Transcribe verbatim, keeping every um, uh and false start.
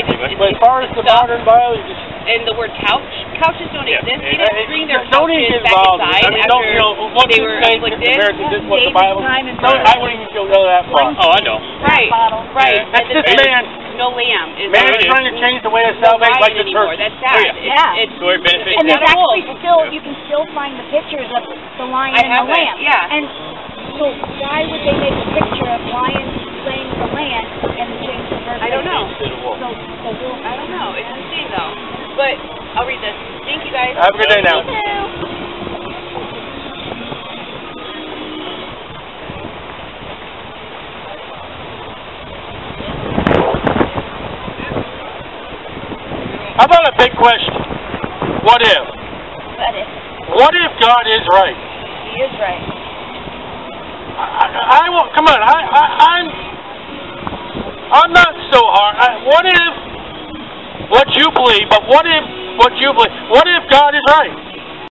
it's, it's, But as far as the modern biology, and the word couch, couches don't yeah, exist. They it, didn't it, bring their don't couches even get back involved. inside I mean, after don't, you know, what they you were say afflicted. compared to just what the David's Bible. time and No, I wouldn't even go that far. Oh, I know. Right, right. That's And just the- man. No lamb. Is Man there is trying to change the way of no salvation like lion the anymore. church. That's sad. Oh, yeah. Yeah. It's, So it benefits And it's there's not a wolf. actually still, you can still find the pictures of the lion I and have the it, lamb. yeah. And so why would they make a picture of lions slaying the lamb and change the bird? I don't know. So the wolf. I don't know. It's insane though. But I'll read this. Thank you guys. Have a good day now. You too. How about a big question? What if? But if What if God is right? he is right. I, I, I won't. Come on. I, I, I'm. I'm not so hard. I, what if what you believe? But what if what you believe? What if God is right?